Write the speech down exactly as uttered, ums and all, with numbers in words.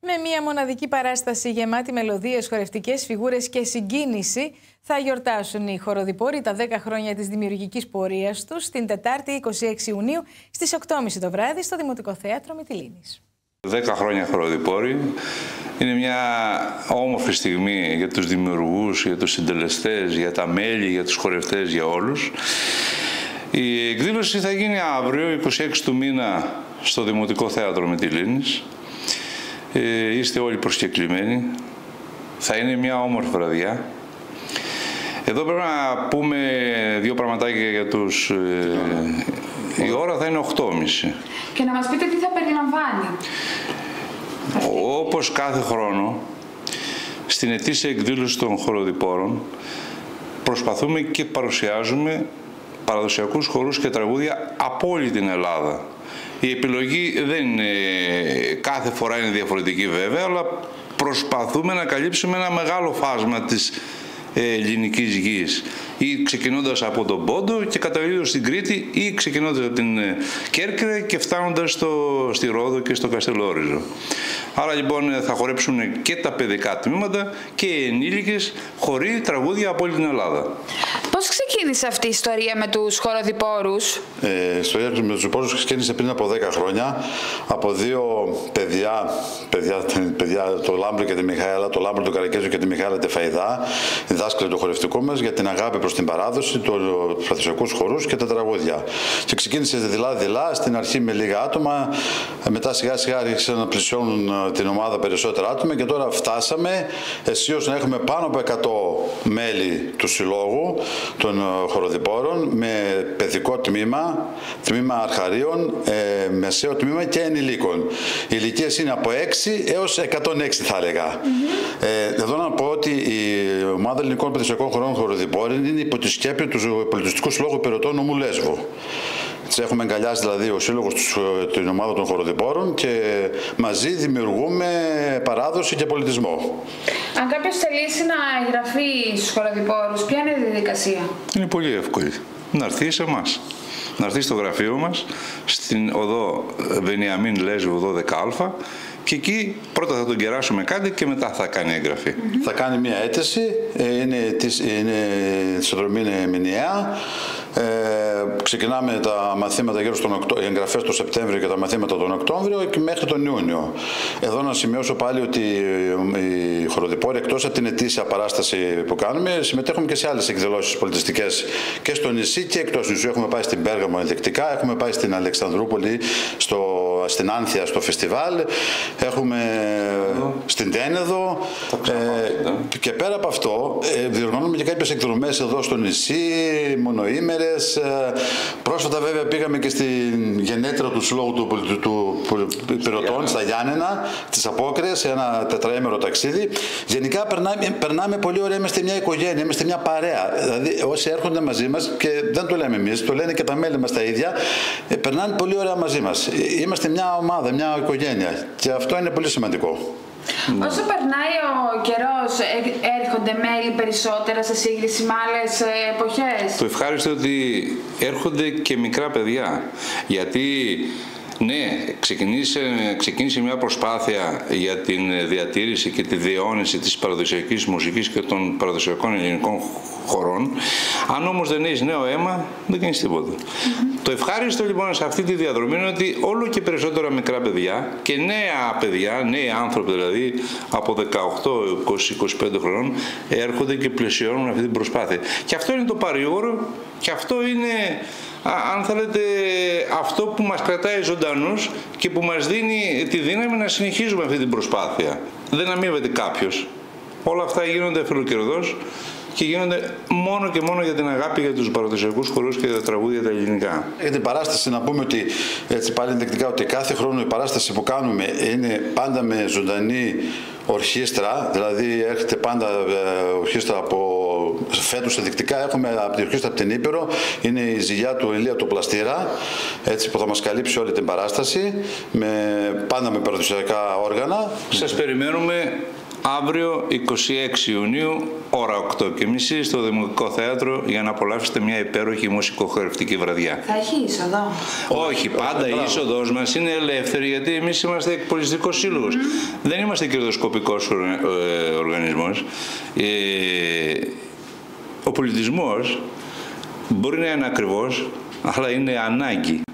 Με μια μοναδική παράσταση γεμάτη μελωδίες, χορευτικές φιγούρες και συγκίνηση θα γιορτάσουν οι χοροδηπόροι τα δέκα χρόνια της δημιουργικής πορείας τους την Τετάρτη είκοσι έξι Ιουνίου στις οκτώ και μισή το βράδυ στο Δημοτικό Θέατρο Μυτιλήνης. Δέκα χρόνια χοροδηπόροι είναι μια όμορφη στιγμή για τους δημιουργούς, για τους συντελεστές, για τα μέλη, για τους χορευτές, για όλους. Η εκδήλωση θα γίνει αύριο, είκοσι έξι του μήνα, στο Δημοτικό Θέατρο Μυτιλήνης. Ε, είστε όλοι προσκεκλημένοι. Θα είναι μια όμορφη βραδιά. Εδώ πρέπει να πούμε δύο πραγματάκια για τους... Ε, η ώρα θα είναι οκτώ και μισή. Και να μας πείτε τι θα περιλαμβάνει. Όπως κάθε χρόνο, στην ετήσια εκδήλωση των χοροδηπόρων προσπαθούμε και παρουσιάζουμε παραδοσιακούς χορούς και τραγούδια από όλη την Ελλάδα. Η επιλογή δεν είναι, κάθε φορά είναι διαφορετική βέβαια, αλλά προσπαθούμε να καλύψουμε ένα μεγάλο φάσμα της ελληνικής γης, ή ξεκινώντας από τον Πόντο και καταλήγοντας στην Κρήτη, ή ξεκινώντας από την Κέρκυρα και φτάνοντας στο, στη Ρόδο και στο Καστελόριζο. Άρα λοιπόν θα χορέψουν και τα παιδικά τμήματα και οι ενήλικες χοροί τραγούδια από όλη την Ελλάδα. Πώς ξεκίνησε αυτή η ιστορία με τους χοροδηπόρους? Ε, η ιστορία με τους χοροδηπόρους ξεκίνησε πριν από δέκα χρόνια από δύο παιδιά, παιδιά, παιδιά το Λάμπρο και τη Μιχαέλα, το Λάμπρο του Καρακέζου και τη Μιχαέλα Τεφαϊδά, δάσκαλοι του χορευτικού μας, για την αγάπη προς την παράδοση, τους παραδοσιακούς χορούς και τα τραγούδια. Και ξεκίνησε δειλά-δειλά, στην αρχή με λίγα άτομα, μετά σιγά σιγά άρχισαν να πλησιώνουν την ομάδα περισσότερα άτομα και τώρα φτάσαμε αισίως να έχουμε πάνω από εκατό μέλη του συλλόγου των χοροδηπόρων, με παιδικό τμήμα, τμήμα αρχαρίων, ε, μεσαίο τμήμα και ενηλίκων. Οι ηλικίες είναι από έξι έως εκατόν έξι θα έλεγα. Mm-hmm. ε, εδώ να πω ότι η ομάδα ελληνικών παιδικών χωρών χοροδηπόρων είναι υπό τη σκέπη του Πολιτιστικού Συλλόγου Υπηρετών Νομού Λέσβου. Τις έχουμε εγκαλιάσει δηλαδή ο Σύλλογος, την ομάδα των χοροδηπόρων, και μαζί δημιουργούμε παράδοση και πολιτισμό. Αν κάποιος θελήσει να εγγραφεί στους χοροδηπόρους, ποια είναι η διαδικασία? Είναι πολύ εύκολη. Να έρθει σε εμάς. Να έρθει στο γραφείο μας, στην οδό Βενιαμίν Λέσβου δώδεκα α, και εκεί πρώτα θα τον κεράσουμε κάτι και μετά θα κάνει εγγραφή. Mm-hmm. Θα κάνει μια αίτηση, είναι, είναι, η συνδρομή είναι μηνιαία. Ε, ξεκινάμε τα μαθήματα γύρω στον Οκτώ... οι εγγραφές τον Σεπτέμβριο και τα μαθήματα τον Οκτώβριο και μέχρι τον Ιούνιο. Εδώ να σημειώσω πάλι ότι οι χοροδηπόροι, εκτός από την ετήσια παράσταση που κάνουμε, συμμετέχουμε και σε άλλες εκδηλώσεις πολιτιστικές και στο νησί και εκτός νησιού. Έχουμε πάει στην Πέργαμο ενδεικτικά, έχουμε πάει στην Αλεξανδρούπολη, στο... στην Άνθια στο φεστιβάλ, έχουμε εδώ στην Τένεδο, ε, και πέρα από αυτό ε, διοργανώνουμε και κάποιες εκδρομές εδώ στο νησί, μονοήμερες. Πρόσφατα βέβαια πήγαμε και στην γενέτειρα του Συλλόγου του, του, του, του Υπηρετών στα Γιάννενα, τις Απόκριες, σε ένα τετραήμερο ταξίδι. Γενικά περνάμε, περνάμε πολύ ωραία, είμαστε μια οικογένεια, είμαστε μια παρέα. Δηλαδή όσοι έρχονται μαζί μας, και δεν το λέμε εμείς, το λένε και τα μέλη μας τα ίδια, ε, περνάνε πολύ ωραία μαζί μας. Είμαστε μια ομάδα, μια οικογένεια, και αυτό είναι πολύ σημαντικό. Ναι. Όσο περνάει ο καιρός, έρχονται μέλη περισσότερα σε σύγκριση με άλλες εποχές? Το ευχάριστο ότι έρχονται και μικρά παιδιά, γιατί ναι, ξεκίνησε, ξεκίνησε μια προσπάθεια για την διατήρηση και τη διαιώνιση της παραδοσιακής μουσικής και των παραδοσιακών ελληνικών χωρών. Αν όμως δεν έχεις νέο αίμα, δεν κάνεις τίποτα. Mm-hmm. Το ευχάριστο λοιπόν σε αυτή τη διαδρομή είναι ότι όλο και περισσότερα μικρά παιδιά και νέα παιδιά, νέοι άνθρωποι δηλαδή από δεκαοκτώ είκοσι είκοσι πέντε χρονών, έρχονται και πλαισιώνουν αυτή την προσπάθεια. Και αυτό είναι το παρήγορο, και αυτό είναι, αν θέλετε, αυτό που μας κρατάει ζωντανούς και που μας δίνει τη δύναμη να συνεχίζουμε αυτή την προσπάθεια. Δεν αμείβεται κάποιος. Όλα αυτά γίνονται φιλοκερδώς και γίνονται μόνο και μόνο για την αγάπη για τους παραδοσιακούς χορούς και τα τραγούδια τα ελληνικά. Για την παράσταση να πούμε ότι, έτσι πάλι ενδεικτικά, ότι κάθε χρόνο η παράσταση που κάνουμε είναι πάντα με ζωντανή ορχήστρα, δηλαδή έρχεται πάντα ε, ορχήστρα από φέτος ενδεικτικά. Έχουμε από την ορχήστρα από την Ήπειρο, είναι η ζυγιά του Ηλία του Πλαστήρα, έτσι, που θα μας καλύψει όλη την παράσταση, με, πάντα με παραδοσιακά όργανα. Σας περιμένουμε αύριο είκοσι έξι Ιουνίου, ώρα οκτώ και μισή στο Δημοτικό Θέατρο, για να απολαύσετε μια υπέροχη μουσικοχορευτική βραδιά. Θα έχει είσοδο? Όχι, πάντα η είσοδος μας είναι ελεύθερη, γιατί εμείς είμαστε εκπολιτιστικός σύλλογος. Mm. Δεν είμαστε κερδοσκοπικός οργανισμός. Ε, ο πολιτισμός μπορεί να είναι ακριβώς, αλλά είναι ανάγκη.